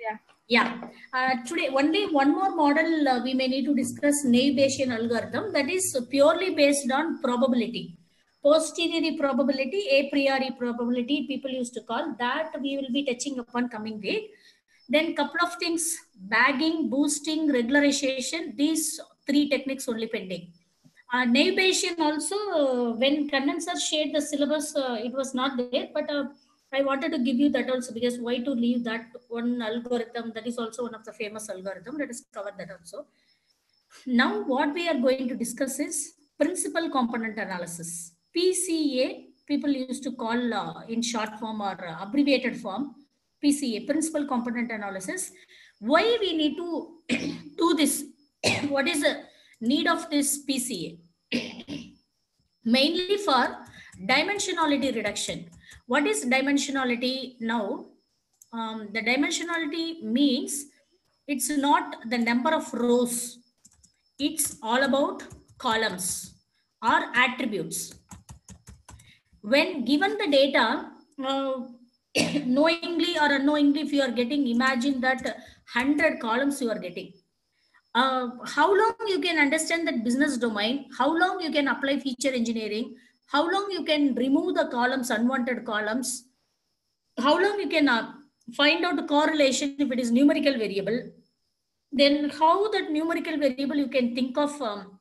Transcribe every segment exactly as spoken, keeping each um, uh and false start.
Yeah. Yeah. Uh, today, only one more model uh, we may need to discuss, naive Bayesian algorithm, that is purely based on probability. Posteriori probability, a priori probability, people used to call that. We will be touching upon coming week. Then couple of things, bagging, boosting, regularization, these three techniques only pending. Uh, naive Bayesian also, uh, when Kannan sir shared the syllabus, uh, it was not there, but uh, I wanted to give you that also, because why to leave that one algorithm? That is also one of the famous algorithm. Let us cover that also. Now, what we are going to discuss is principal component analysis. P C A, people used to call uh, in short form or uh, abbreviated form, P C A, principal component analysis. Why we need to do this? What is the need of this P C A? Mainly for dimensionality reduction. What is dimensionality now? Um, the dimensionality means it's not the number of rows, it's all about columns or attributes. When given the data, uh, knowingly or unknowingly, if you are getting, imagine that one hundred columns you are getting. Uh, how long you can understand that business domain, how long you can apply feature engineering, how long you can remove the columns, unwanted columns, how long you can uh, find out the correlation if it is numerical variable, then how that numerical variable you can think of um,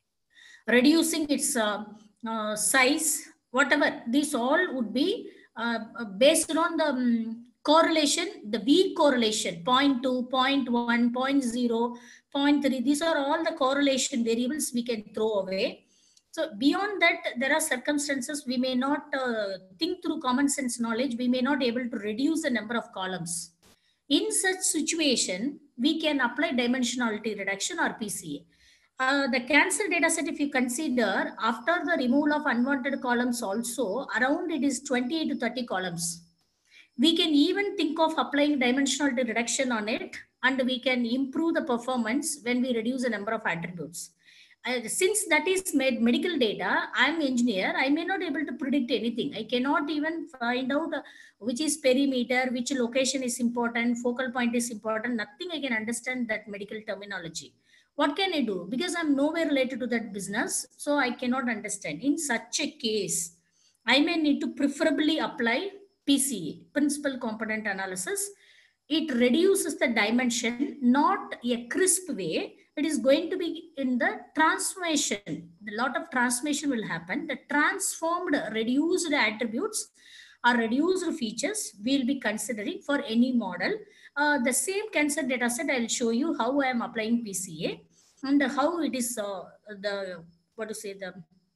reducing its uh, uh, size, whatever. These all would be uh, based on the um, correlation, the weak correlation, zero point two, zero point one, zero point zero, zero point three. These are all the correlation variables we can throw away. So beyond that, there are circumstances we may not uh, think through common sense knowledge. We may not able to reduce the number of columns. In such situation, we can apply dimensionality reduction or P C A. Uh, the cancer data set, if you consider, after the removal of unwanted columns also, around it is twenty to thirty columns. We can even think of applying dimensionality reduction on it, and we can improve the performance when we reduce the number of attributes. Uh, since that is made medical data, I'm engineer, I may not able to predict anything. I cannot even find out uh, which is perimeter, which location is important, focal point is important. Nothing I can understand that medical terminology. What can I do? Because I'm nowhere related to that business, so I cannot understand. In such a case, I may need to preferably apply P C A, principal component analysis. It reduces the dimension, not a crisp way. It is going to be in the transformation. A lot of transformation will happen. The transformed, reduced attributes or reduced features we'll be considering for any model. Uh, the same cancer data set, I'll show you how I am applying P C A and how it is uh, the, what to say, the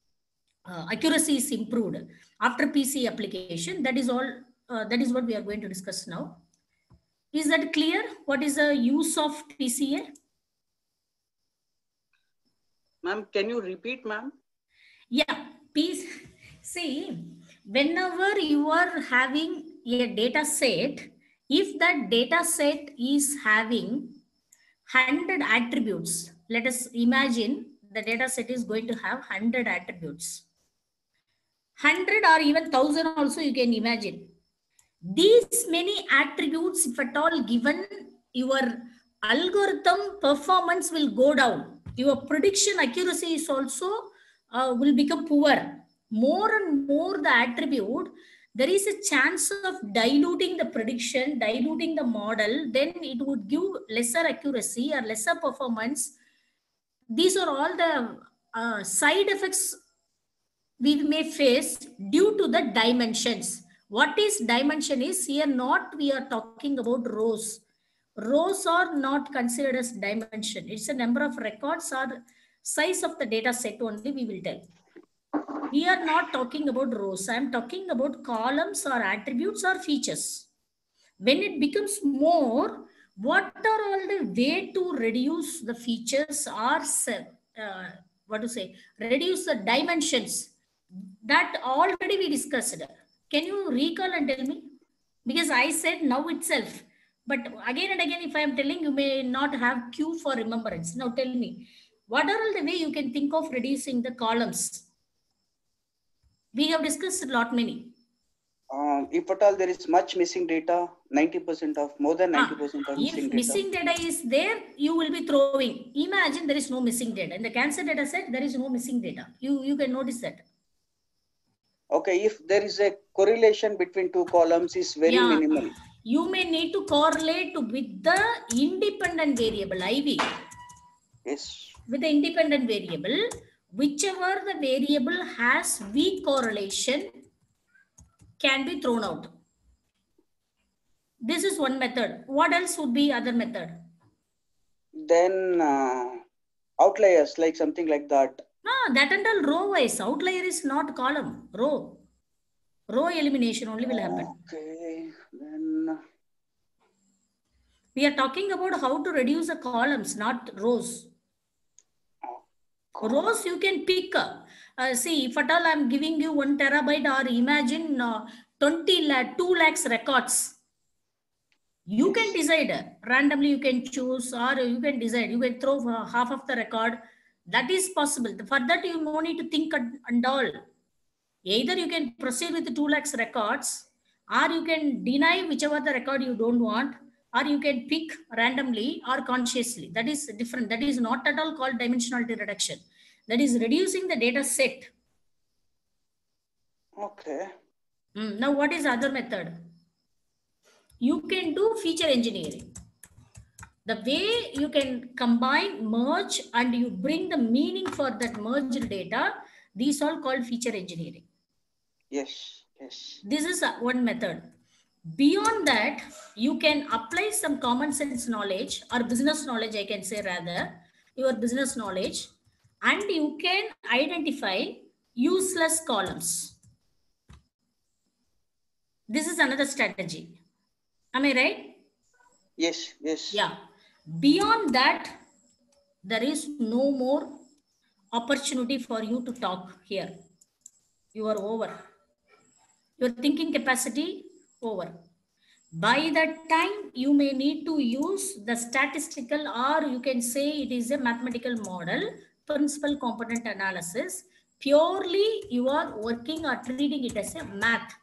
uh, accuracy is improved after P C A application. That is all. Uh, that is what we are going to discuss now. Is that clear? What is the use of P C A? Ma'am, can you repeat, ma'am? Yeah. P See, whenever you are having a data set, if that data set is having one hundred attributes, let us imagine the data set is going to have one hundred attributes. one hundred or even one thousand also you can imagine. These many attributes, if at all given, your algorithm performance will go down. Your prediction accuracy is also uh, will become poor. More and more the attribute, there is a chance of diluting the prediction, diluting the model, then it would give lesser accuracy or lesser performance. These are all the uh, side effects we may face due to the dimensions. What is dimension is here not we are talking about rows. Rows are not considered as dimension. It's a number of records or size of the data set only we will tell. We are not talking about rows. I am talking about columns or attributes or features. When it becomes more, what are all the way to reduce the features or uh, what to say, reduce the dimensions? That already we discussed. Can you recall and tell me? Because I said now itself. But again and again, if I am telling, you may not have cue for remembrance. Now tell me, what are all the way you can think of reducing the columns? We have discussed a lot many. Um, if at all there is much missing data, ninety percent of, more than ninety percent of missing If data. missing data is there, you will be throwing. Imagine there is no missing data. In the cancer data set, there is no missing data. You, you can notice that. Okay, if there is a correlation between two columns is very Yeah. minimal. You may need to correlate with the independent variable, I V. Yes. With the independent variable, whichever the variable has weak correlation can be thrown out. This is one method. What else would be other method? Then uh, outliers, like something like that. No, that and all row wise. Outlier is not column, row. Row elimination only will happen. Okay, then. We are talking about how to reduce the columns, not rows. Rows you can pick. Uh, see, if at all I'm giving you one terabyte or imagine uh, twenty lakh, two lakhs records. You Yes. can decide randomly, you can choose or you can decide, you can throw uh, half of the record. That is possible. For that, you no need to think and, and all. Either you can proceed with the two lakhs records or you can deny whichever the record you don't want, or you can pick randomly or consciously. That is different. That is not at all called dimensionality reduction. That is reducing the data set. Okay. Mm. Now, what is the other method? You can do feature engineering. The way you can combine, merge, and you bring the meaning for that merged data, these all called feature engineering. Yes, yes. This is one method. Beyond that, you can apply some common sense knowledge or business knowledge, I can say rather, your business knowledge, and you can identify useless columns. This is another strategy. Am I right? Yes, yes. Yeah. Beyond that, there is no more opportunity for you to talk here. You are over. Your thinking capacity, over. By that time, you may need to use the statistical, or you can say it is a mathematical model, principal component analysis. Purely you are working or treating it as a math.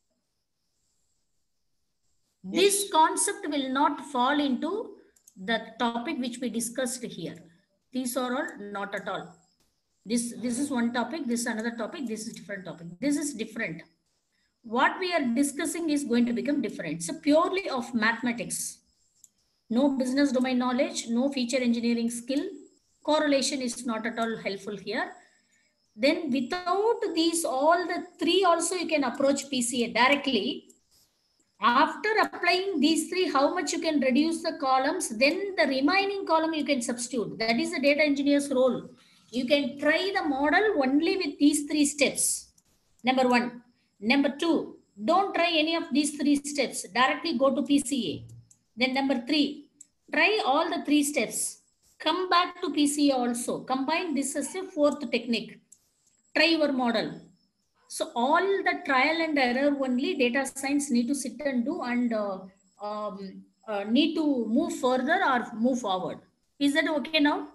Yes. This concept will not fall into the topic which we discussed here. These are all not at all. This, this is one topic, this is another topic, this is different topic. This is different. What we are discussing is going to become different. So purely of mathematics. No business domain knowledge, no feature engineering skill. Correlation is not at all helpful here. Then without these, all the three also you can approach P C A directly. After applying these three, how much you can reduce the columns, then the remaining column you can substitute. That is the data engineer's role. You can try the model only with these three steps. Number one. Number two, don't try any of these three steps. Directly go to P C A. Then number three, try all the three steps. Come back to P C A also. Combine this as a fourth technique. Try your model. So all the trial and error only data science need to sit and do, and uh, um, uh, need to move further or move forward. Is that okay now?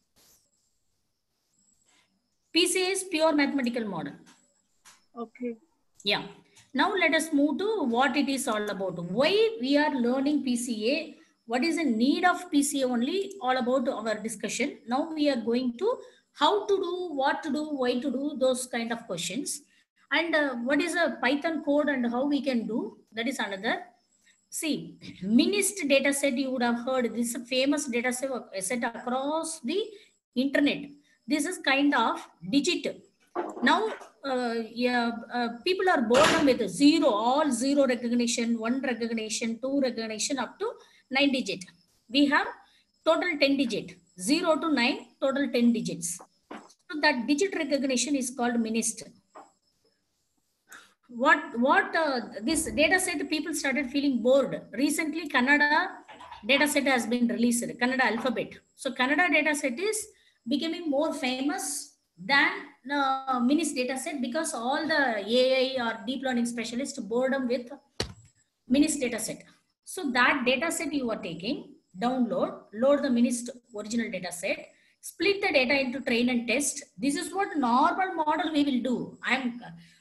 P C A is pure mathematical model. Okay. Yeah. Now let us move to what it is all about. Why we are learning P C A? What is the need of P C A only? All about our discussion. Now we are going to how to do, what to do, why to do, those kind of questions. And uh, what is a Python code and how we can do, that is another. See, MNIST data set you would have heard. This is a famous data set across the internet. This is kind of digit. Now, uh, yeah, uh, people are born with zero, all zero recognition, one recognition, two recognition, up to nine digit. We have total ten digit, zero to nine, total ten digits. So that digit recognition is called MNIST. What what uh, this data set, people started feeling bored. Recently, Kannada data set has been released, Kannada alphabet. So Kannada data set is becoming more famous than uh, MNIST data set, because all the A I or deep learning specialists boredom with MNIST data set. So that data set you are taking, download, load the MNIST original data set, split the data into train and test. This is what normal model we will do. I'm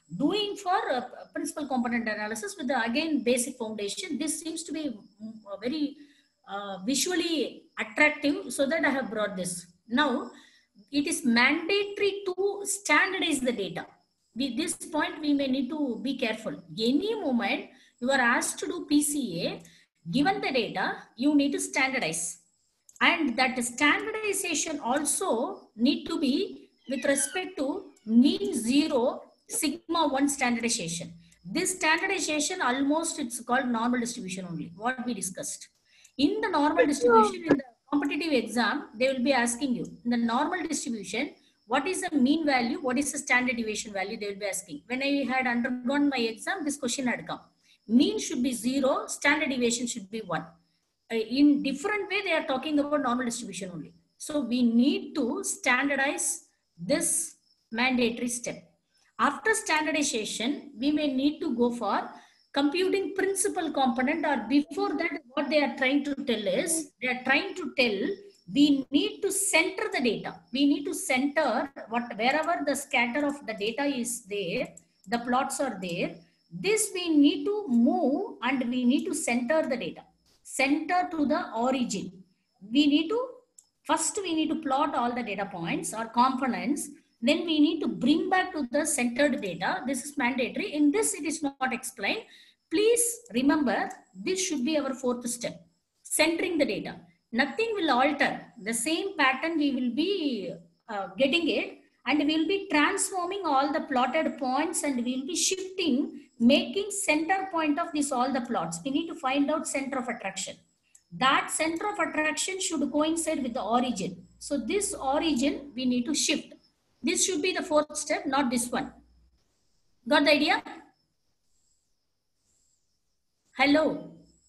Doing for uh, principal component analysis with the again basic foundation, this seems to be uh, very uh, visually attractive, so that I have brought this. Now, it is mandatory to standardize the data. With this point, we may need to be careful. Any moment you are asked to do P C A, given the data, you need to standardize. And that standardization also need to be with respect to mean zero, sigma one standardization. This standardization almost it's called normal distribution only, what we discussed. In the normal distribution, in the competitive exam, they will be asking you, in the normal distribution, what is the mean value, what is the standard deviation value, they will be asking. When I had undergone my exam, this question had come. Mean should be zero, standard deviation should be one. In different way, they are talking about normal distribution only. So we need to standardize this mandatory step. After standardization, we may need to go for computing principal component, or before that, what they are trying to tell is, they are trying to tell we need to center the data. We need to center what wherever the scatter of the data is there, the plots are there. This we need to move and we need to center the data. Center to the origin. We need to, first we need to plot all the data points or components. Then we need to bring back to the centered data. This is mandatory. In this, it is not explained. Please remember, this should be our fourth step. Centering the data. Nothing will alter. The same pattern we will be uh, getting it, and we will be transforming all the plotted points, and we will be shifting, making center point of this all the plots. We need to find out center of attraction. That center of attraction should coincide with the origin. So this origin we need to shift. This should be the fourth step, not this one. Got the idea? Hello.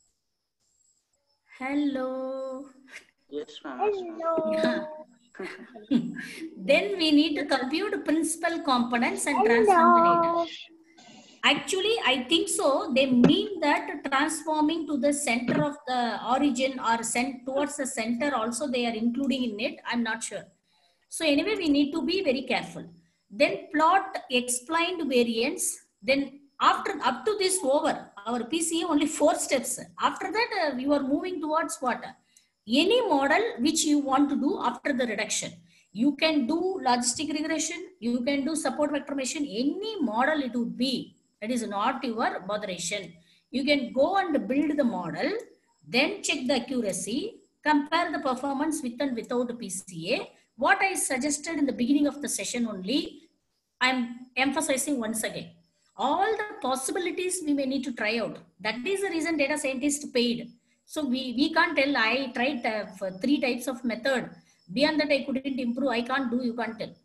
Hello. Yes, ma'am. Hello. Then we need to compute principal components and transform the data. Actually, I think so. They mean that transforming to the center of the origin or sent towards the center also they are including in it. I'm not sure. So anyway, we need to be very careful. Then plot explained variance. Then after up to this over, our P C A only four steps. After that, uh, you are moving towards what? Any model which you want to do after the reduction. You can do logistic regression. You can do support vector machine. Any model it would be. That is not your botheration. You can go and build the model, then check the accuracy, compare the performance with and without P C A. What I suggested in the beginning of the session only, I'm emphasizing once again. All the possibilities we may need to try out. That is the reason data scientists paid. So we, we can't tell, I tried uh, for three types of method. Beyond that, I couldn't improve. I can't do, you can't tell.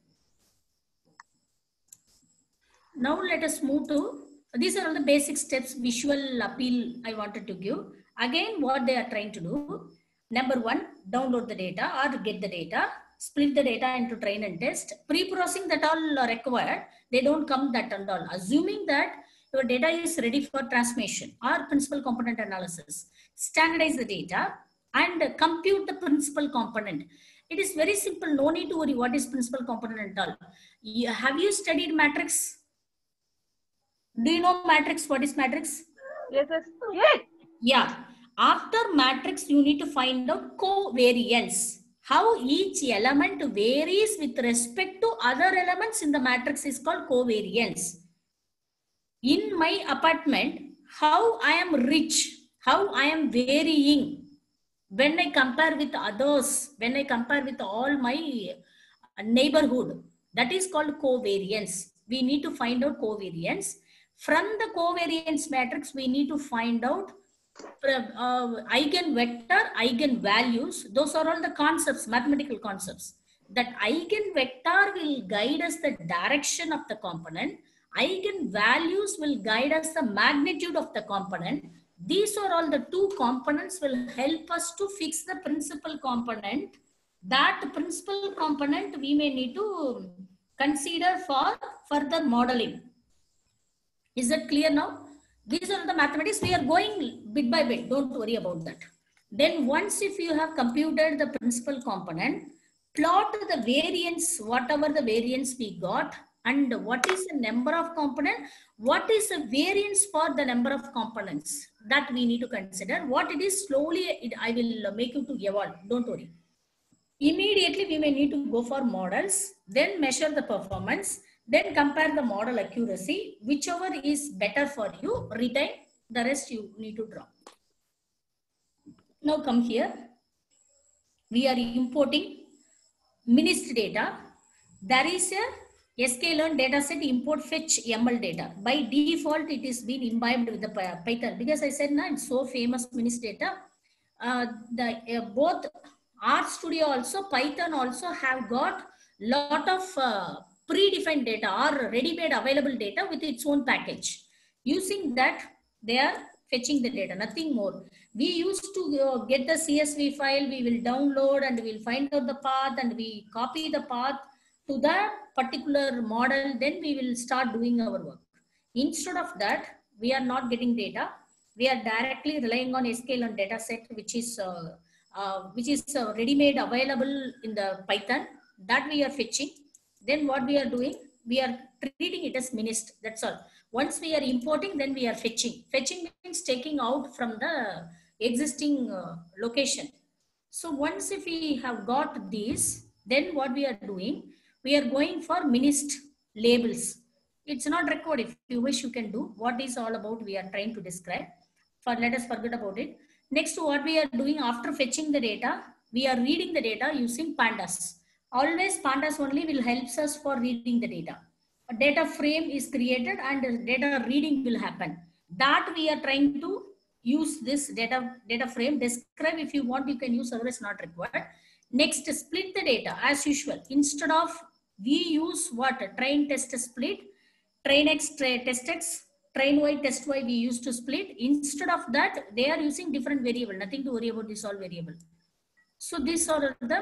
Now let us move to, these are all the basic steps, visual appeal I wanted to give. Again, what they are trying to do. Number one, download the data or get the data. Split the data into train and test. Pre-processing that all are required. They don't come that and all. Assuming that your data is ready for transformation or principal component analysis. Standardize the data and compute the principal component. It is very simple. No need to worry what is principal component at all. You, have you studied matrix? Do you know matrix? What is matrix? Yes, yes. Yes. Yeah. After matrix, you need to find out covariance. How each element varies with respect to other elements in the matrix is called covariance. In my apartment, how I am rich, how I am varying when I compare with others, when I compare with all my neighborhood, that is called covariance. We need to find out covariance. From the covariance matrix, we need to find out uh, eigenvector, eigenvalues. Those are all the concepts, mathematical concepts. That eigenvector will guide us the direction of the component. Eigenvalues will guide us the magnitude of the component. These are all the two components will help us to fix the principal component. That principal component we may need to consider for further modeling. Is that clear now? These are the mathematics. We are going bit by bit. Don't worry about that. Then once if you have computed the principal component, plot the variance, whatever the variance we got, And what is the number of component? What is the variance for the number of components? That we need to consider. What it is, slowly it, I will make you to evolve, don't worry. Immediately we may need to go for models, then measure the performance, then compare the model accuracy. Whichever is better for you, retain. The rest you need to draw. Now come here. We are importing MNIST data. There is a sklearn dataset import fetch M L data. By default, it is been imbibed with the Python, because I said na, it's so famous MNIST data. Uh, the uh, both RStudio also, Python also have got lot of uh, predefined data or ready-made available data with its own package. Using that, they are fetching the data, nothing more. We used to uh, get the C S V file, we will download and we will find out the path and we copy the path to the particular model, then we will start doing our work. Instead of that, we are not getting data. We are directly relying on sklearn dataset, which is uh, uh, which is uh, ready-made available in the Python. That we are fetching. Then what we are doing? We are treating it as MNIST. That's all. Once we are importing, then we are fetching. Fetching means taking out from the existing uh, location. So once if we have got these, then what we are doing? We are going for MNIST labels. It's not required. If you wish, you can do. What is all about, we are trying to describe. For let us forget about it. Next, what we are doing after fetching the data, we are reading the data using pandas. Always pandas only will help us for reading the data. A data frame is created and data reading will happen. That we are trying to use this data, data frame. Describe if you want, you can use, otherwise not required. Next, split the data as usual. Instead of, we use what? Train test split, train X, tra test X, train Y, test Y, we used to split. Instead of that, they are using different variable. Nothing to worry about, this all variable. So these are the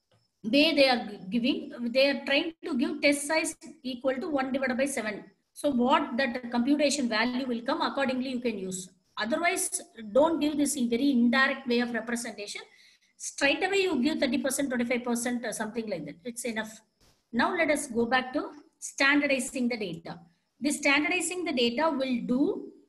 way they are giving. They are trying to give test size equal to one divided by seven. So what that computation value will come, accordingly you can use. Otherwise, don't give this in very indirect way of representation. Straight away you give thirty percent, twenty-five percent or something like that. It's enough. Now let us go back to standardizing the data. This standardizing the data will do,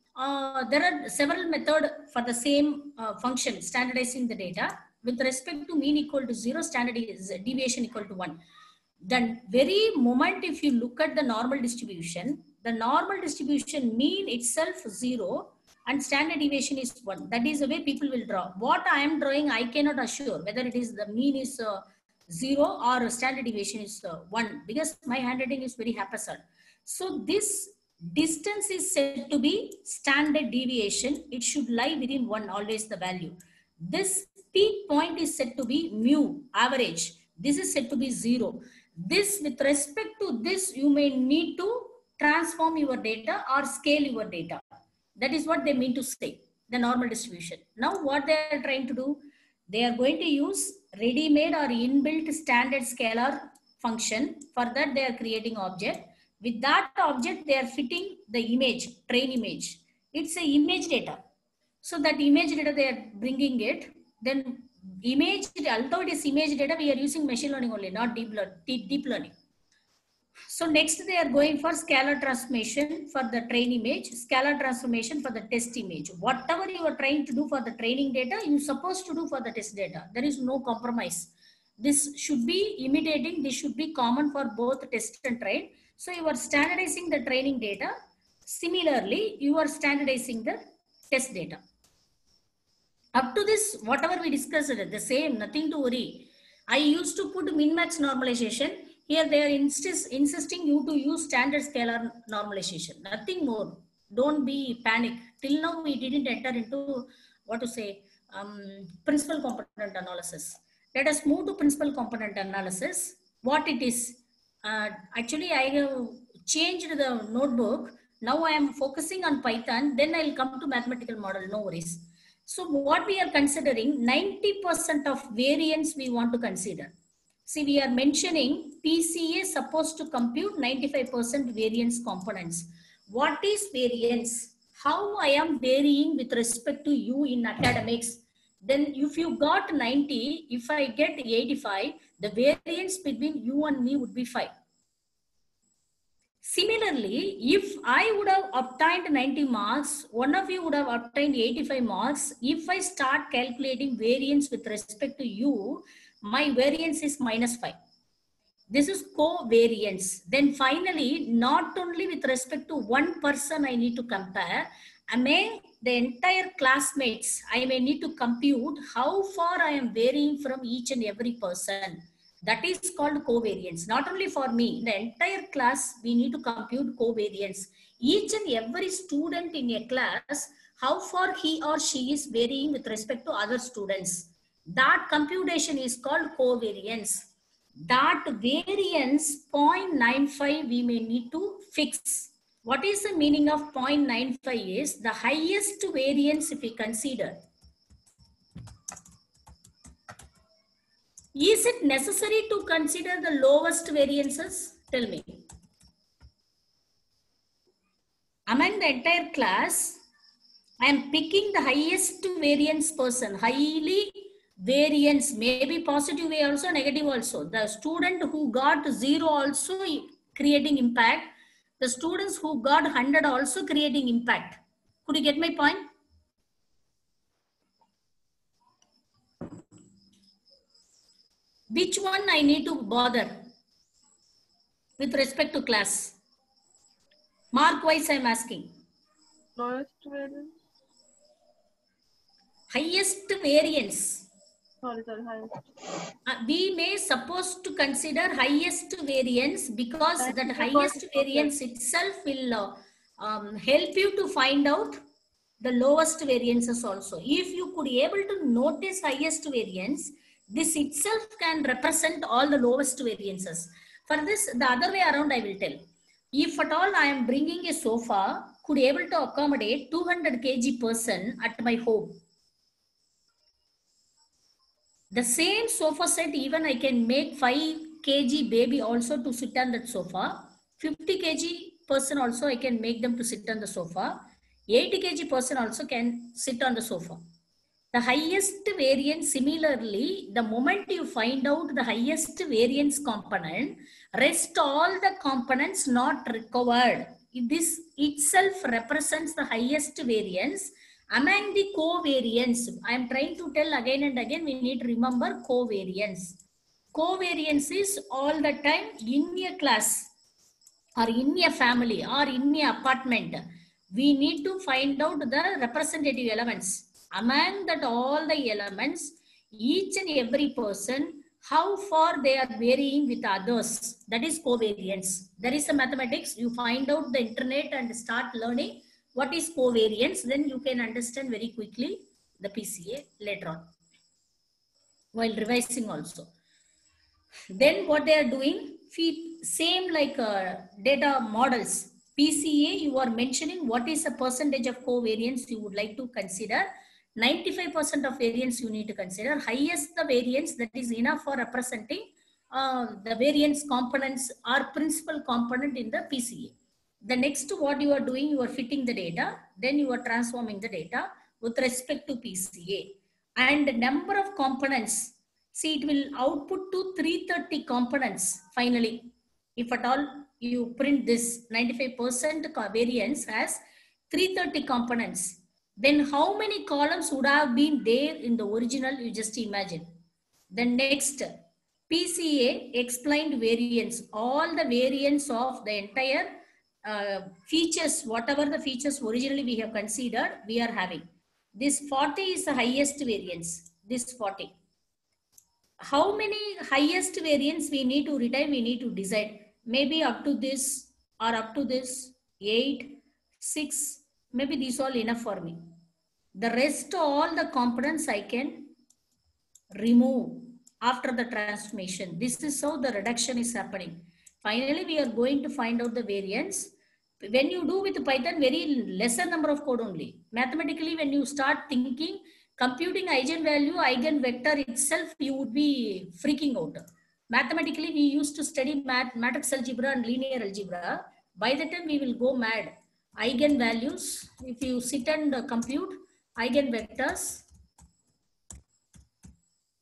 uh, there are several methods for the same uh, function, standardizing the data. With respect to mean equal to zero, standard is deviation equal to one. Then very moment if you look at the normal distribution, the normal distribution mean itself zero and standard deviation is one. That is the way people will draw. What I am drawing, I cannot assure whether it is the mean is uh, zero or standard deviation is uh, one, because my handwriting is very haphazard. So this distance is said to be standard deviation. It should lie within one, always the value. This peak point is said to be mu, average. This is said to be zero. This, with respect to this, you may need to transform your data or scale your data. That is what they mean to say, the normal distribution. Now what they are trying to do, they are going to use ready-made or inbuilt standard scalar function. For that they are creating object. With that object, they are fitting the image, train image. It's a image data. So that image data, they are bringing it. Then image, although it is image data, we are using machine learning only, not deep, deep learning. So next they are going for scalar transformation for the train image, scalar transformation for the test image. Whatever you are trying to do for the training data, you are supposed to do for the test data. There is no compromise. This should be imitating, this should be common for both test and train. So you are standardizing the training data. Similarly, you are standardizing the test data. Up to this, whatever we discussed, the same, nothing to worry. I used to put min-max normalization. Here they are insist, insisting you to use standard scalar normalization. Nothing more. Don't be panic. Till now, we didn't enter into, what to say, um, principal component analysis. Let us move to principal component analysis. What it is. Uh, actually, I have changed the notebook. Now I am focusing on Python. Then I will come to mathematical model. No worries. So what we are considering, ninety percent of variance we want to consider. See, we are mentioning P C A supposed to compute ninety-five percent variance components. What is variance? How I am varying with respect to you in academics? Then if you got ninety, if I get eighty-five, the variance between you and me would be five. Similarly, if I would have obtained ninety marks, one of you would have obtained eighty-five marks. If I start calculating variance with respect to you, my variance is minus five. This is covariance. Then finally, not only with respect to one person I need to compare, among the entire classmates, I may need to compute how far I am varying from each and every person. That is called covariance. Not only for me, the entire class, we need to compute covariance. Each and every student in a class, how far he or she is varying with respect to other students. That computation is called covariance. That variance zero point nine five we may need to fix. What is the meaning of zero point nine five is the highest variance if we consider. Is it necessary to consider the lowest variances? Tell me. Among the entire class, I am picking the highest variance person, highly variance, maybe positive way also, negative also. The student who got zero also creating impact. The students who got one hundred also creating impact. Could you get my point? Which one I need to bother with respect to class? Mark wise I am asking. Lowest variance. Highest variance. Sorry, sorry, highest. Uh, we may suppose to consider highest variance because that, that highest variance itself will uh, um, help you to find out the lowest variances also. If you could be able to notice highest variance, this itself can represent all the lowest variances. For this, the other way around I will tell. If at all I am bringing a sofa, could be able to accommodate two hundred kilograms person at my home. The same sofa set, even I can make five kilograms baby also to sit on that sofa. fifty kilograms person also I can make them to sit on the sofa. eighty kilograms person also can sit on the sofa. The highest variance, similarly, the moment you find out the highest variance component, rest all the components not recovered. This itself represents the highest variance. Among the covariance, I am trying to tell again and again, we need to remember covariance. Covariance is all the time in a class or in a family or in a apartment. We need to find out the representative elements. Among that all the elements, each and every person, how far they are varying with others. That is covariance. There is a mathematics. You find out the internet and start learning what is covariance, then you can understand very quickly the P C A later on, while revising also. Then what they are doing, same like uh, data models. P C A, you are mentioning what is the percentage of covariance you would like to consider. ninety-five percent of variance you need to consider. Highest the variance, that is enough for representing uh, the variance components or principal component in the P C A. The next what you are doing, you are fitting the data, then you are transforming the data with respect to P C A. And the number of components, see it will output to three hundred thirty components finally. If at all you print this ninety-five percent variance as three hundred thirty components, then how many columns would have been there in the original, you just imagine. Then next, P C A explained variance, all the variance of the entire Uh, features, whatever the features originally we have considered, we are having. This forty is the highest variance, this forty. How many highest variance we need to retain, we need to decide. Maybe up to this or up to this, eight, six, maybe these all enough for me. The rest all the components I can remove after the transformation. This is how the reduction is happening. Finally, we are going to find out the variance. When you do with Python, very lesser number of code only. Mathematically, when you start thinking, computing eigenvalue, eigenvector itself, you would be freaking out. Mathematically, we used to study math, matrix algebra and linear algebra. By the time we will go mad. Eigenvalues, if you sit and compute eigenvectors,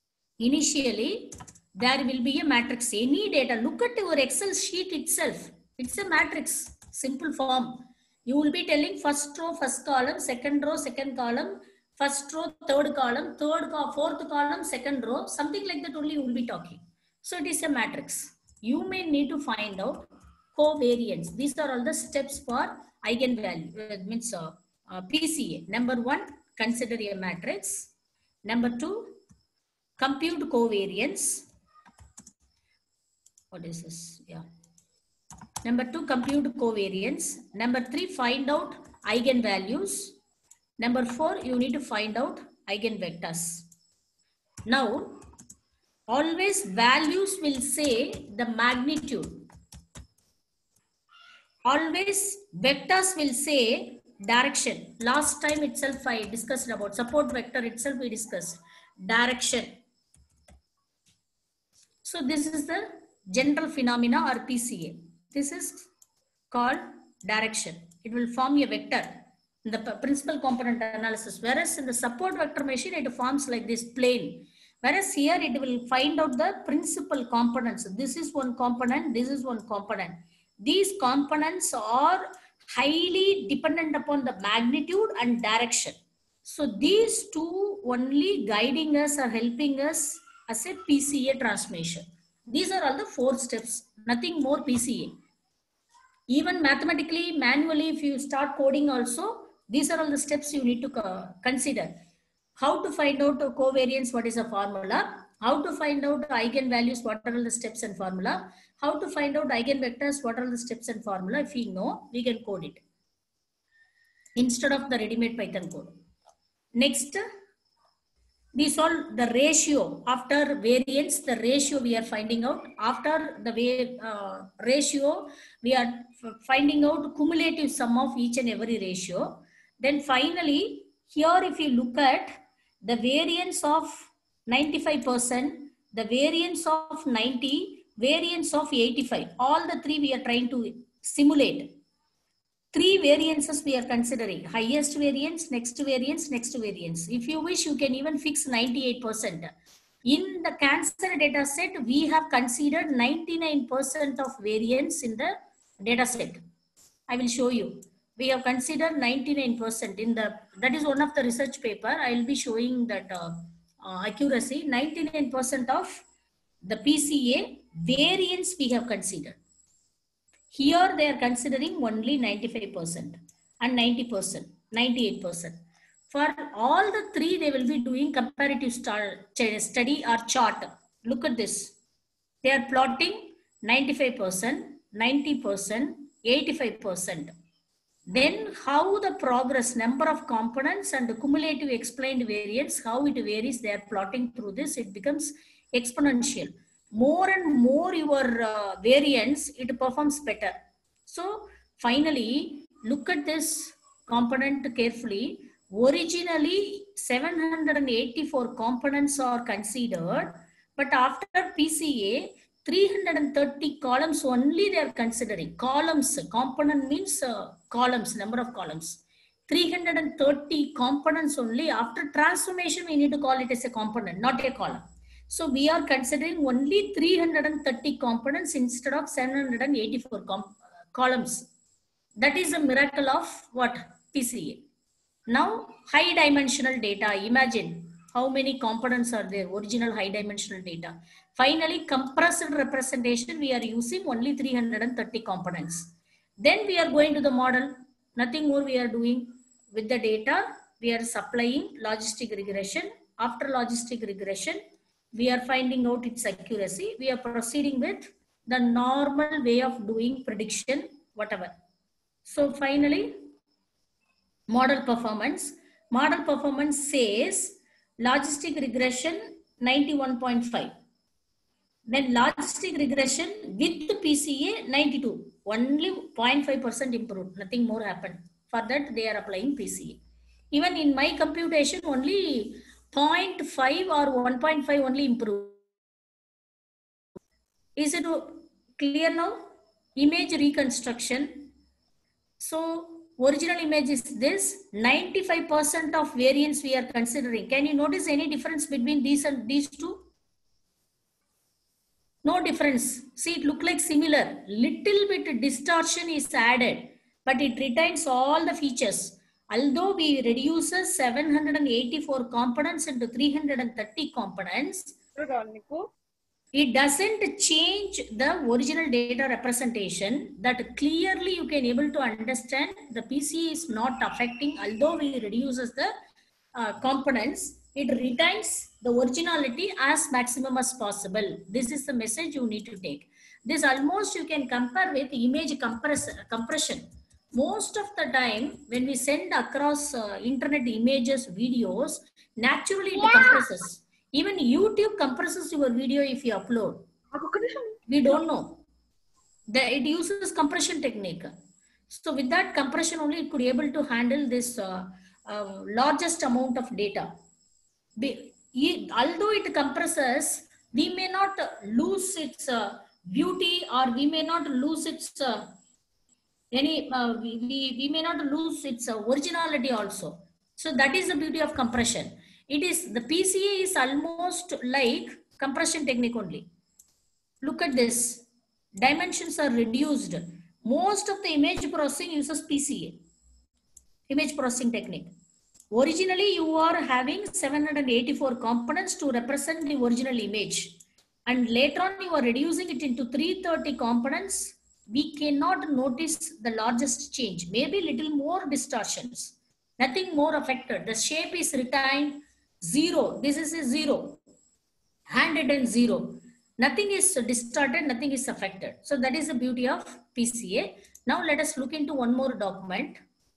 initially, there will be a matrix, any data. Look at your Excel sheet itself. It's a matrix, simple form. You will be telling first row, first column, second row, second column, first row, third column, third, fourth column, second row, something like that only you will be talking. So it is a matrix. You may need to find out covariance. These are all the steps for eigenvalue, uh, means uh, uh, P C A. Number one, consider a matrix. Number two, compute covariance. What is this? Yeah. Number two, compute covariance. Number three, find out eigenvalues. Number four, you need to find out eigenvectors. Now, always values will say the magnitude. Always vectors will say direction. Last time itself I discussed about support vector itself we discussed direction. So this is the general phenomena or P C A. This is called direction. It will form a vector in the principal component analysis. Whereas in the support vector machine, it forms like this plane. Whereas here it will find out the principal components. This is one component, this is one component. These components are highly dependent upon the magnitude and direction. So these two only guiding us or helping us as a P C A transformation. These are all the four steps, nothing more P C A. Even mathematically, manually, if you start coding also, these are all the steps you need to consider. How to find out a covariance, what is a formula? How to find out eigenvalues, what are all the steps and formula? How to find out eigenvectors, what are the steps and formula? If we know, we can code it instead of the ready-made Python code. Next, we solve the ratio. After variance, the ratio we are finding out. After the way, uh, ratio, we are finding out cumulative sum of each and every ratio. Then finally, here if you look at the variance of ninety-five percent, the variance of ninety, variance of eighty-five, all the three we are trying to simulate. Three variances we are considering: highest variance, next variance, next variance. If you wish, you can even fix ninety-eight percent. In the cancer data set, we have considered ninety-nine percent of variance in the data set. I will show you. We have considered ninety-nine percent in the, that is one of the research paper. I will be showing that uh, uh, accuracy. ninety-nine percent of the P C A variance we have considered. Here they are considering only ninety-five percent and ninety percent, ninety-eight percent. For all the three, they will be doing comparative study or chart. Look at this. They are plotting ninety-five percent, ninety percent, eighty-five percent. Then how the progress, number of components and the cumulative explained variance, how it varies, they are plotting through this, it becomes exponential. More and more your uh, variance, it performs better. So finally, look at this component carefully. Originally, seven hundred eighty-four components are considered, but after P C A, three hundred thirty columns only they are considering. Columns, component means uh, columns, number of columns. three hundred thirty components only. After transformation, we need to call it as a component, not a column. So we are considering only three hundred thirty components instead of seven hundred eighty-four columns. That is a miracle of what? P C A. Now, high dimensional data. Imagine how many components are there, original high dimensional data. Finally, compressed representation, we are using only three hundred thirty components. Then we are going to the model. Nothing more we are doing. With the data, we are supplying logistic regression. After logistic regression, we are finding out its accuracy. We are proceeding with the normal way of doing prediction, whatever. So finally, model performance. Model performance says logistic regression ninety-one point five. Then logistic regression with P C A ninety-two. Only zero point five percent improved. Nothing more happened. For that, they are applying P C A. Even in my computation, only zero point five or one point five only improved. Is it clear now? Image reconstruction. So original image is this. ninety-five percent of variance we are considering. Can you notice any difference between these and these two? No difference. See, it look like similar. Little bit distortion is added, but it retains all the features. Although we reduces seven hundred eighty-four components into three hundred thirty components, it doesn't change the original data representation. That clearly you can able to understand the P C A is not affecting, although we reduces the uh, components, it retains the originality as maximum as possible. This is the message you need to take. This almost you can compare with image compress compression. Most of the time when we send across uh, internet images, videos, naturally it yeah. compresses. Even YouTube compresses your video if you upload. We don't know. The, it uses compression technique. So with that compression only, it could be able to handle this uh, uh, largest amount of data. Be, although it compresses, we may not lose its uh, beauty, or we may not lose its uh, any. Uh, we, we we may not lose its uh, originality also. So that is the beauty of compression. It is the P C A is almost like compression technique only. Look at this. Dimensions are reduced. Most of the image processing uses P C A, image processing technique. Originally, you are having seven hundred eighty-four components to represent the original image. And later on, you are reducing it into three hundred thirty components. We cannot notice the largest change. Maybe little more distortions. Nothing more affected. The shape is retained. Zero. This is a zero. Handwritten zero. Nothing is distorted. Nothing is affected. So that is the beauty of P C A. Now let us look into one more document.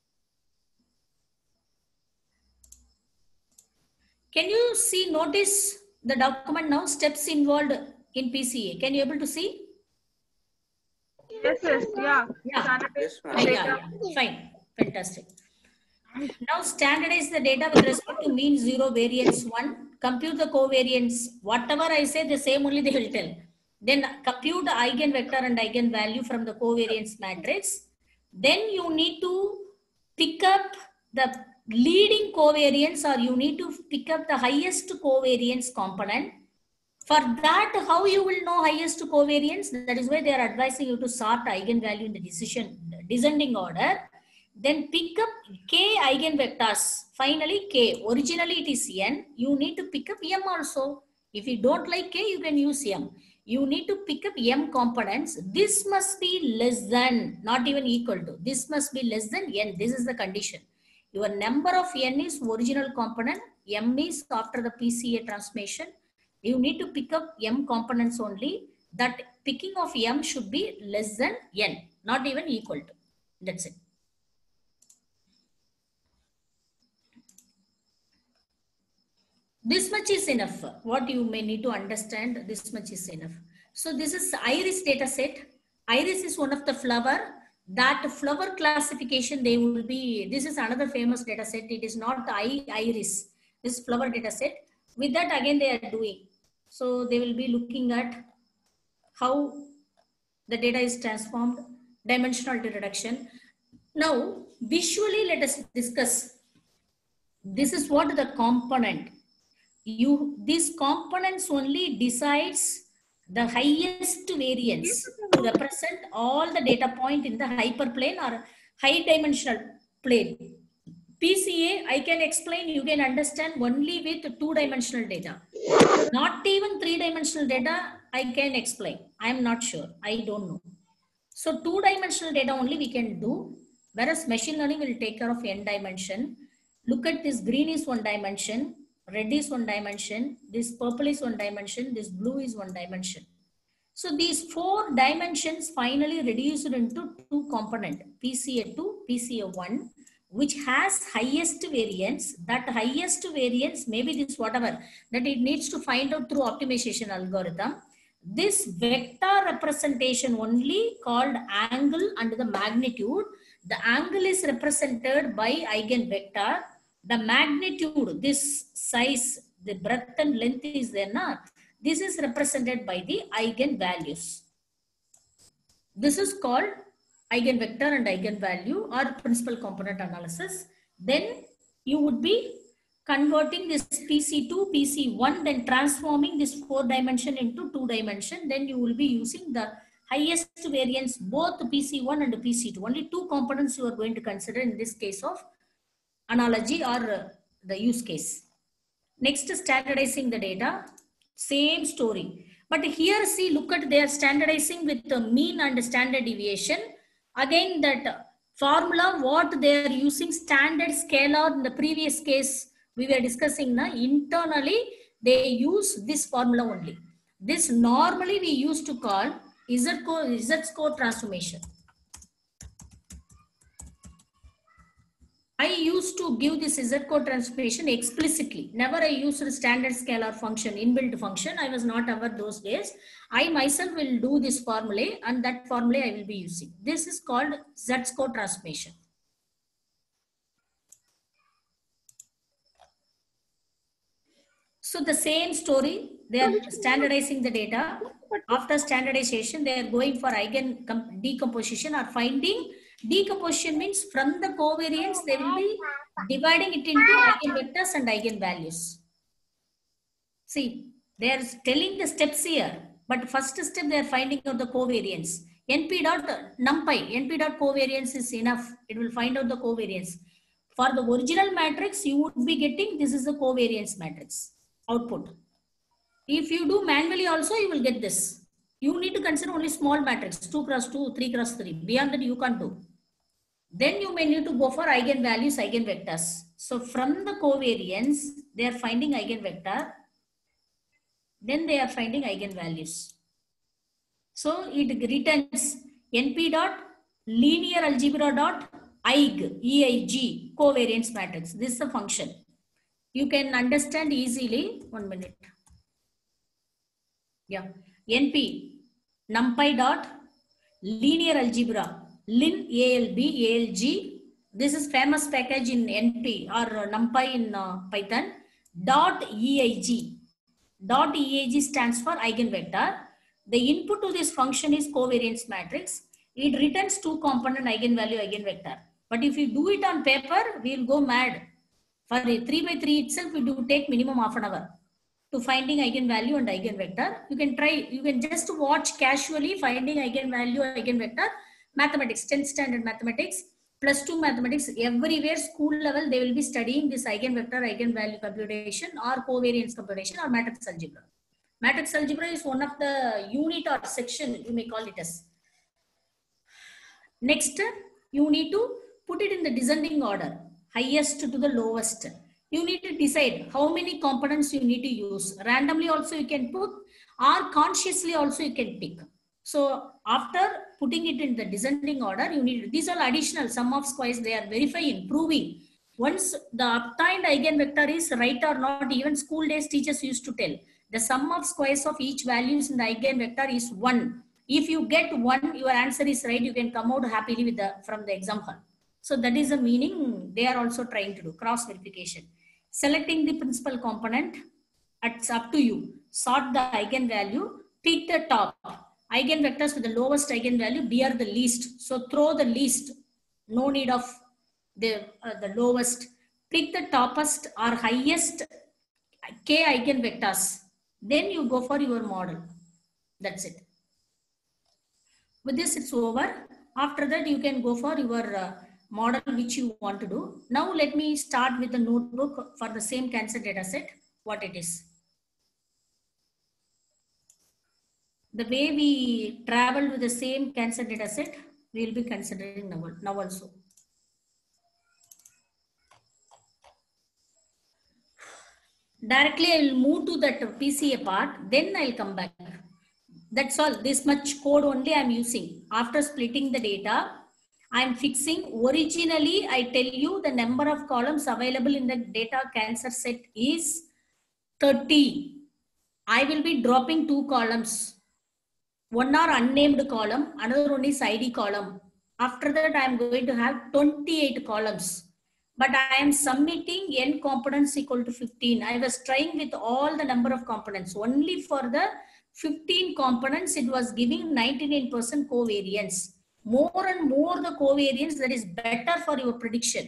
Can you see, notice the document now, steps involved in P C A. Can you able to see? Yes, yes, yeah. Yeah, yes, yeah, yeah. Fine, fantastic. Now standardize the data with respect to mean zero, variance one. Compute the covariance. Whatever I say, the same only they will tell. Then compute the eigenvector and eigenvalue from the covariance matrix. Then you need to pick up the leading covariance, or you need to pick up the highest covariance component. For that, how you will know highest covariance? That is why they are advising you to sort eigenvalue in the decision descending order. Then pick up k eigenvectors. Finally, k. Originally it is n. You need to pick up m also. If you don't like k, you can use m. You need to pick up m components. This must be less than, not even equal to. This must be less than n. This is the condition. Your number of n is original component. M is after the P C A transformation. You need to pick up m components only. That picking of m should be less than n, not even equal to. That's it. This much is enough. What you may need to understand, this much is enough. So this is iris data set. Iris is one of the flower. That flower classification, they will be, this is another famous data set. It is not I, iris, this flower data set. With that again they are doing. So they will be looking at how the data is transformed, dimensionality reduction. Now visually let us discuss. This is what the component. You, these components only decides the highest variance to represent all the data point in the hyperplane or high dimensional plane. P C A, I can explain, you can understand only with two dimensional data. Not even three dimensional data, I can explain. I am not sure. I don't know. So two dimensional data only we can do, whereas machine learning will take care of n dimension. Look at this, green is one dimension, red is one dimension, this purple is one dimension, this blue is one dimension. So these four dimensions finally reduced into two component, P C A two, P C A one, which has highest variance. That highest variance, maybe this whatever, that it needs to find out through optimization algorithm. This vector representation only called angle and the magnitude. The angle is represented by eigenvector. The magnitude, this size, the breadth and length is there now. This is represented by the eigenvalues. This is called eigenvector and eigenvalue or principal component analysis. Then you would be converting this P C two, P C one, then transforming this four dimension into two dimension, then you will be using the highest variance, both P C one and P C two. Only two components you are going to consider in this case of analogy or uh, the use case. Next, standardizing the data, same story. But here, see, look at, they are standardizing with the mean and standard deviation. Again, that formula, what they are using, standard scalar. In the previous case, we were discussing, na, internally, they use this formula only. This normally we used to call Z-score, Z-score transformation. I used to give this Z-score transformation explicitly. Never I used a standard scalar function, inbuilt function. I was not aware those days. I myself will do this formula, and that formula I will be using. This is called Z-score transformation. So the same story, they are standardizing the data. After standardization, they are going for eigen decomposition or finding. Decomposition means from the covariance, they will be dividing it into eigenvectors and eigenvalues. See, they are telling the steps here, but first step they are finding out the covariance. N P dot numpy, N P dot covariance is enough. It will find out the covariance. For the original matrix, you would be getting, this is the covariance matrix output. If you do manually also, you will get this. You need to consider only small matrix, two cross two, three cross three. Beyond that, you can't do. Then you may need to go for eigenvalues, eigenvectors. So from the covariance, they are finding eigenvector. Then they are finding eigenvalues. So it returns N P dot linear algebra dot eig, E I G, covariance matrix. This is a function. You can understand easily. One minute. Yeah. N P, numpy dot linear algebra, lin A L B, A L G. This is famous package in N P or numpy in uh, Python. Dot E I G. Dot E I G stands for eigenvector. The input to this function is covariance matrix. It returns two component eigenvalue, eigenvector. But if you do it on paper, we will go mad. For a three by three itself, we do take minimum half an hour to finding eigenvalue and eigenvector. You can try, you can just watch casually finding eigenvalue, eigenvector, mathematics, tenth standard mathematics, plus two mathematics, everywhere school level, they will be studying this eigenvector, eigenvalue computation or covariance computation or matrix algebra. Matrix algebra is one of the unit or section, you may call it as. Next, you need to put it in the descending order, highest to the lowest. You need to decide how many components you need to use. Randomly also you can put, or consciously also you can pick. So after putting it in the descending order, you need, these are additional sum of squares, they are verifying, proving. Once the obtained eigenvector is right or not, even school days teachers used to tell, the sum of squares of each values in the eigenvector is one. If you get one, your answer is right, you can come out happily with the, from the exam hall. So that is the meaning they are also trying to do, cross verification. Selecting the principal component, it's up to you. Sort the eigenvalue, pick the top. Eigenvectors with the lowest eigenvalue, bear the least. So throw the least, no need of the, uh, the lowest. Pick the toppest or highest k eigenvectors. Then you go for your model. That's it. With this, it's over. After that, you can go for your uh, model which you want to do. Now let me start with the notebook for the same cancer data set, what it is. The way we traveled with the same cancer data set, we will be considering now, now also. Directly I will move to that P C A part, then I will come back. That's all, this much code only I am using. After splitting the data, I am fixing, originally I tell you the number of columns available in the data cancer set is thirty. I will be dropping two columns. One are unnamed column, another one is I D column. After that, I am going to have twenty-eight columns. But I am submitting n components equal to fifteen. I was trying with all the number of components. Only for the fifteen components, it was giving ninety-nine percent covariance. More and more the covariance, that is better for your prediction.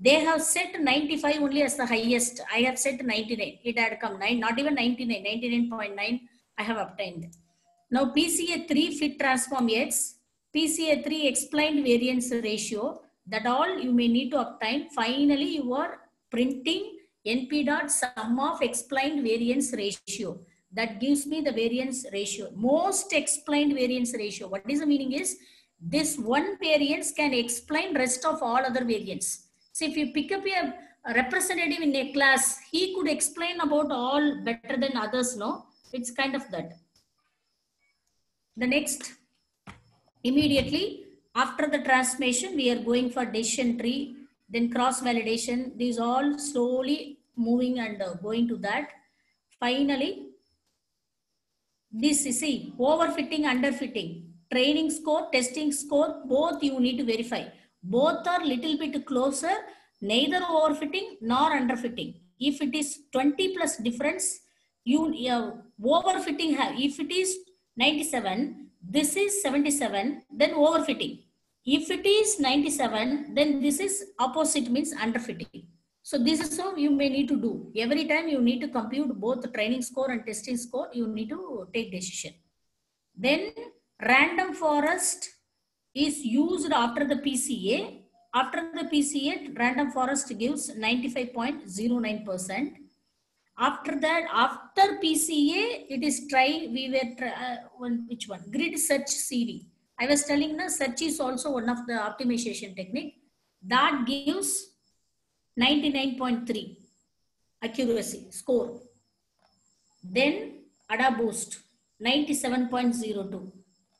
They have set ninety-five only as the highest. I have set ninety-nine. It had come nine, not even ninety-nine, ninety-nine point nine I have obtained. Now P C A three fit transform X, P C A three explained variance ratio, that all you may need to obtain. Finally, you are printing N P dot sum of explained variance ratio. That gives me the variance ratio. Most explained variance ratio. What is the meaning is, this one variance can explain rest of all other variants. So if you pick up a, a representative in a class, he could explain about all better than others, no? It's kind of that. The next, immediately after the transformation, we are going for decision tree, then cross validation. These all slowly moving and uh, going to that. Finally, this is see, overfitting, underfitting, training score, testing score, both you need to verify. Both are little bit closer, neither overfitting nor underfitting. If it is twenty plus difference, you uh, overfitting have, if it is ninety-seven, this is seventy-seven, then overfitting. If it is ninety-seven, then this is opposite, means underfitting. So this is how you may need to do. Every time you need to compute both the training score and testing score, you need to take decision. Then random forest is used after the P C A. After the P C A, random forest gives ninety-five point zero nine percent. After that, after P C A, it is try, we were, try, uh, one, which one? Grid search C V. I was telling the search is also one of the optimization technique. That gives ninety-nine point three accuracy score. Then A D A Boost ninety-seven point zero two.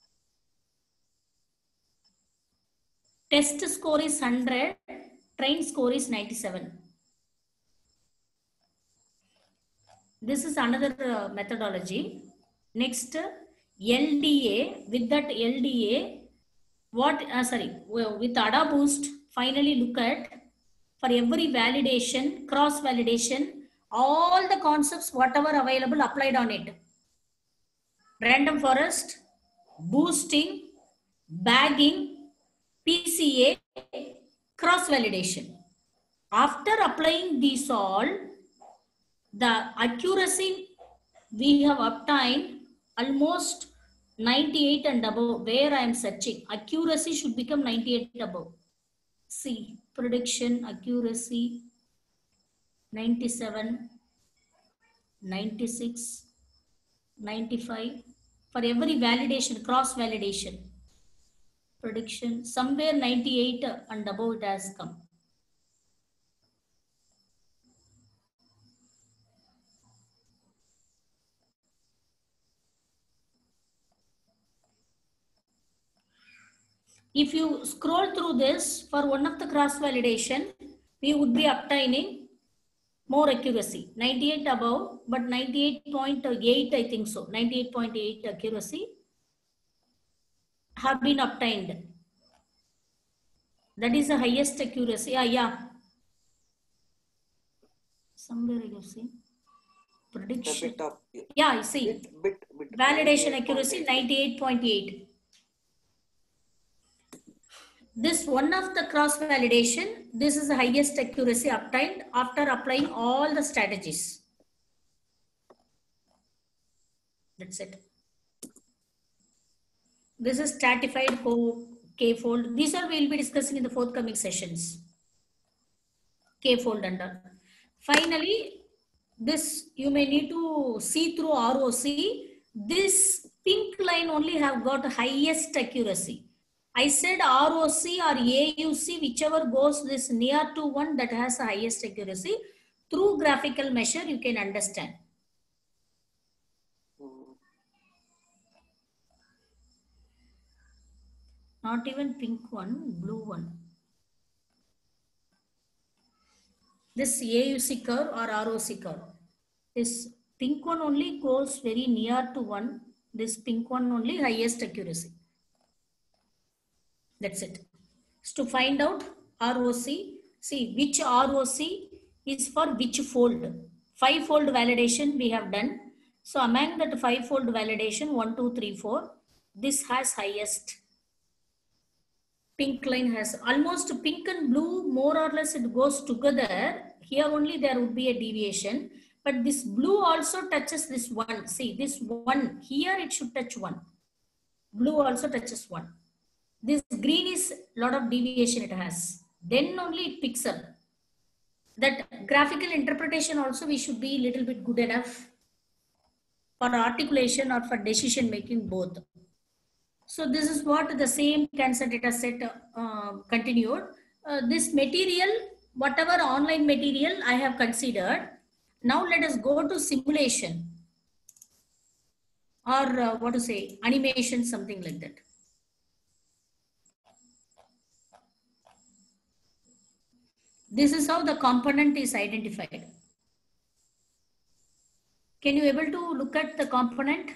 Test score is one hundred, train score is ninety-seven. This is another uh, methodology. Next, L D A. With that L D A, what, uh, sorry, with A D A Boost, finally look at, for every validation, cross validation, all the concepts, whatever available, applied on it. Random forest, boosting, bagging, P C A, cross validation. After applying these all, the accuracy we have obtained almost ninety-eight and above, where I am searching. Accuracy should become ninety-eight above. See, prediction, accuracy, ninety-seven, ninety-six, ninety-five. For every validation, cross validation, prediction, somewhere ninety-eight and above it has come. If you scroll through this, for one of the cross validation, we would be obtaining more accuracy, ninety-eight above, but ninety-eight point eight, I think so, ninety-eight point eight accuracy have been obtained. That is the highest accuracy. Ah, yeah. Somewhere you see. Prediction. Bit of, yeah, I see. Bit, bit, bit, validation accuracy ninety-eight point eight. This one of the cross validation, this is the highest accuracy obtained after applying all the strategies. That's it. This is stratified K-fold. These are we will be discussing in the forthcoming sessions. K-fold and all. Finally, this you may need to see through R O C. This pink line only have got highest accuracy. I said R O C or A U C, whichever goes this near to one, that has the highest accuracy. Through graphical measure, you can understand. Not even pink one, blue one. This A U C curve or R O C curve. This pink one only goes very near to one. This pink one only highest accuracy. That's it. So to find out R O C, see which R O C is for which fold. Five fold validation we have done. So among that five fold validation, one, two, three, four, this has highest. pink line has almost pink and blue, more or less it goes together. Here only there would be a deviation, but this blue also touches this one. See this one here, it should touch one. Blue also touches one. This green is lot of deviation it has. Then only it picks up. That graphical interpretation also we should be a little bit good enough for articulation or for decision making both. So this is what the same cancer data set uh, continued. Uh, this material, whatever online material I have considered. Now let us go to simulation or uh, what to say, animation, something like that. This is how the component is identified. Can you able to look at the component?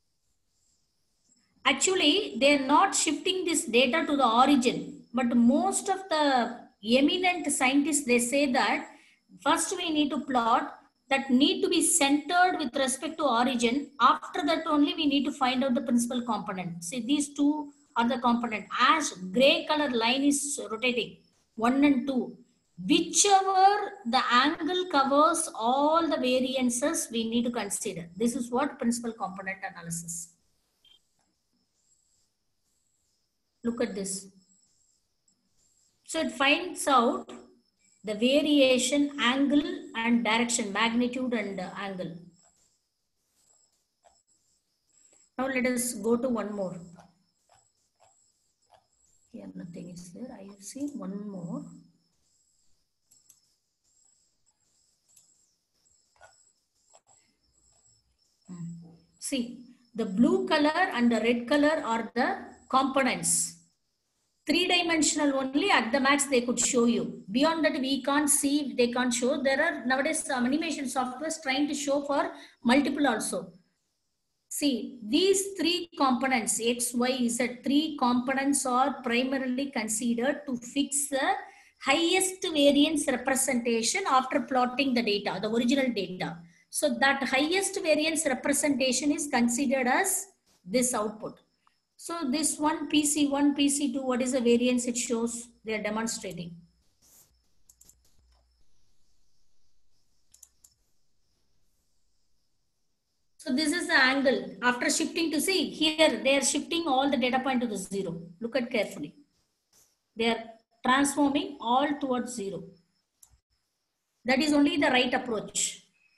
Actually, they are not shifting this data to the origin, but most of the eminent scientists, they say that first we need to plot that need to be centered with respect to origin. After that only we need to find out the principal component. See, these two are the component. As gray color line is rotating, one and two, whichever the angle covers all the variances we need to consider. This is what principal component analysis. Look at this. So it finds out the variation, angle and direction, magnitude and uh, angle. Now let us go to one more. Here nothing is there. I have seen one more. See, the blue color and the red color are the components. Three-dimensional only at the max they could show you. Beyond that we can't see, they can't show. There are nowadays some animation softwares trying to show for multiple also. See, these three components, X, Y, Z, three components are primarily considered to fix the highest variance representation after plotting the data, the original data. So that highest variance representation is considered as this output. So this one P C one, P C two, what is the variance it shows? They are demonstrating. So this is the angle. After shifting to see here, they are shifting all the data point to the zero. Look at carefully. They are transforming all towards zero. That is only the right approach.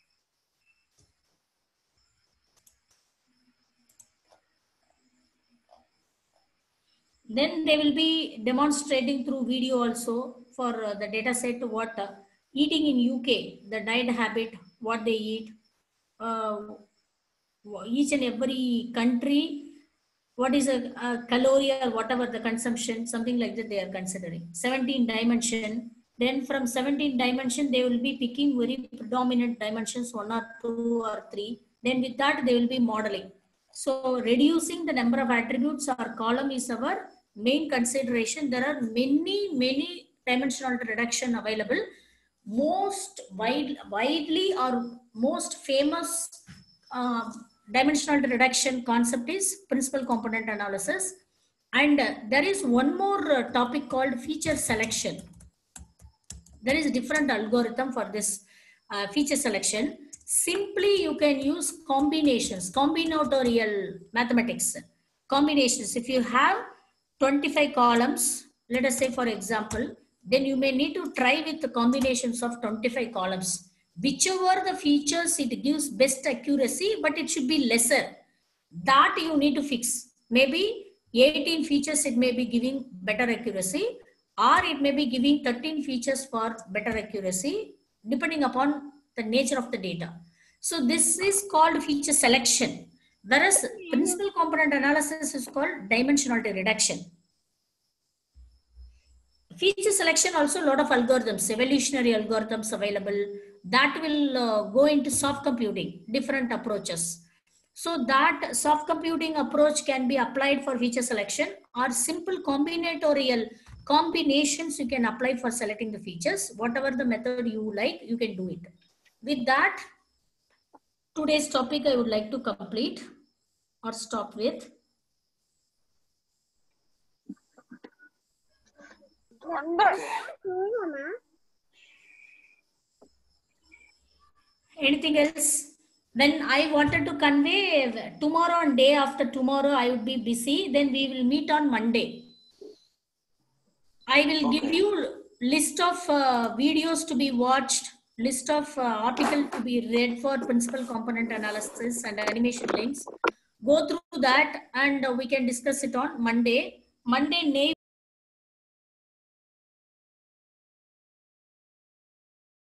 Then they will be demonstrating through video also for uh, the data set what uh, eating in U K, the diet habit, what they eat, uh, each and every country, what is a, a calorie or whatever the consumption, something like that they are considering. seventeen dimension. Then from seventeen dimension, they will be picking very predominant dimensions, one or two or three. Then with that, they will be modeling. So reducing the number of attributes or column is our main consideration. There are many, many dimensional reduction available. Most wide, widely or most famous uh, dimensional reduction concept is principal component analysis. And uh, there is one more uh, topic called feature selection. There is a different algorithm for this uh, feature selection. Simply you can use combinations, combinatorial mathematics, combinations. If you have twenty-five columns, let us say for example, then you may need to try with the combinations of twenty-five columns. Whichever the features it gives best accuracy, but it should be lesser. That you need to fix. Maybe eighteen features it may be giving better accuracy, or it may be giving thirteen features for better accuracy, depending upon the nature of the data. So this is called feature selection. Whereas principal component analysis is called dimensionality reduction. Feature selection also a lot of algorithms, evolutionary algorithms available that will uh, go into soft computing, different approaches. So that soft computing approach can be applied for feature selection, or simple combinatorial combinations you can apply for selecting the features. Whatever the method you like, you can do it. With that, today's topic I would like to complete or stop with. Anything else? Then I wanted to convey tomorrow and day after tomorrow I would be busy. Then we will meet on Monday. I will Okay. give you list of uh, videos to be watched, list of uh, articles to be read for principal component analysis and animation links. Go through that and uh, we can discuss it on Monday. Monday,